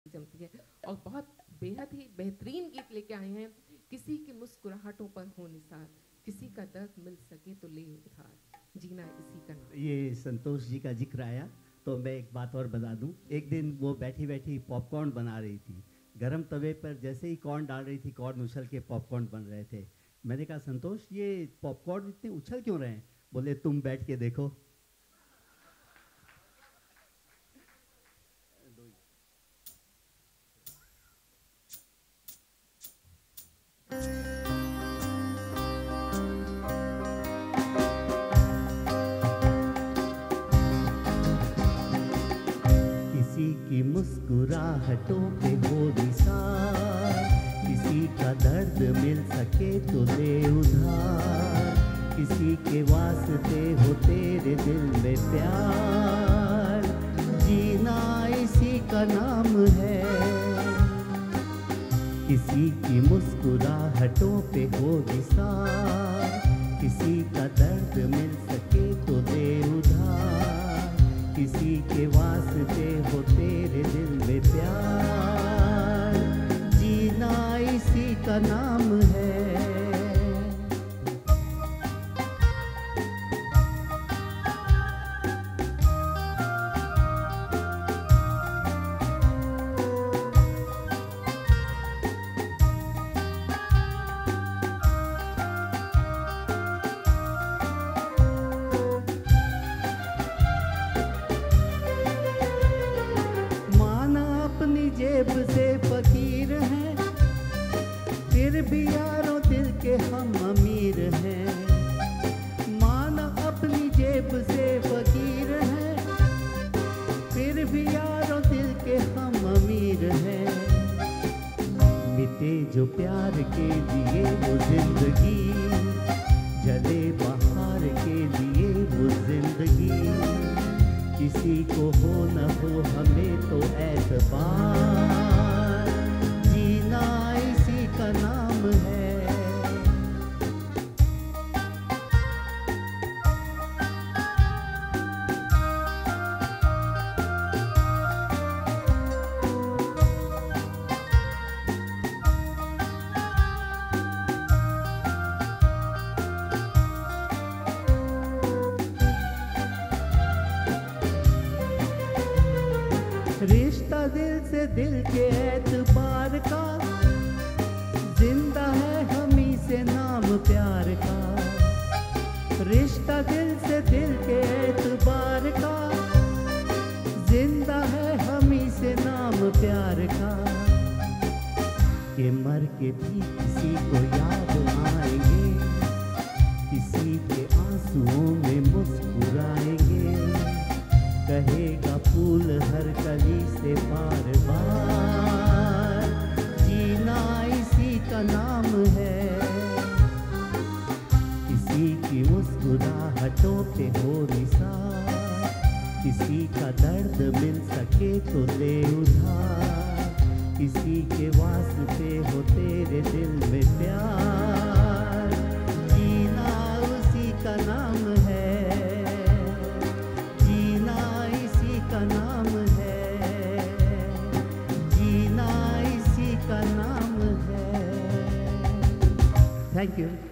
जमती है और बहुत बेहद ही बेहतरीन गीत लेके आए हैं। किसी की मुस्कुराहटों पर हो निसार, किसी का दर्द मिल सके तो ले उधार, जीना इसी का नाम। ये संतोष जी का जिक्र आया तो मैं एक बात और बता दूं। एक दिन वो बैठी बैठी पॉपकॉर्न बना रही थी, गरम तवे पर जैसे ही कॉर्न डाल रही थी, कॉर्न उछल के पॉपकॉर्न बन रहे थे। मैंने कहा, संतोष ये पॉपकॉर्न इतने उछल क्यों रहे हैं? बोले, तुम बैठ के देखो। किसी की मुस्कुराहटों पे हो निसार, किसी का दर्द मिल सके तो दे उधार, किसी के वास्ते हो तेरे दिल में प्यार, जीना इसी का नाम है। किसी की मुस्कुराहटों पे हो निसार, किसी का दर्द मिल सके तो दे उधार, किसी के वास्ते हो तेरे दिल में प्यार, जीना इसी का नाम है। जेब से फकीर हैं, फिर भी यारों दिल के हम अमीर हैं। माना अपनी जेब से फकीर हैं, फिर भी यारों दिल के हम अमीर हैं। मिटे जो प्यार के लिए वो जिंदगी, जले बहार के लिए वो जिंदगी, किसी को हो न हो हमें तो एतबार, जीना इसी का नाम है। रिश्ता दिल से दिल के एतबार का, जिंदा है हमी से नाम प्यार का। रिश्ता दिल से दिल के एतबार का, जिंदा है हमी से नाम प्यार का। कि मर के भी किसी को याद आएंगे, किसी के आंसुओं में मुस्कुराएंगे, कहेगा फूल हर कली से बार बार, जीना इसी का नाम है। किसी की मुस्कुराहटों पे हो निसार, किसी का दर्द मिल सके तो दे उधार, किसी के वास्ते हो तेरे दिल में प्यार, जीना उसी का नाम है। का नाम है, जीना इसी का नाम है। Thank you.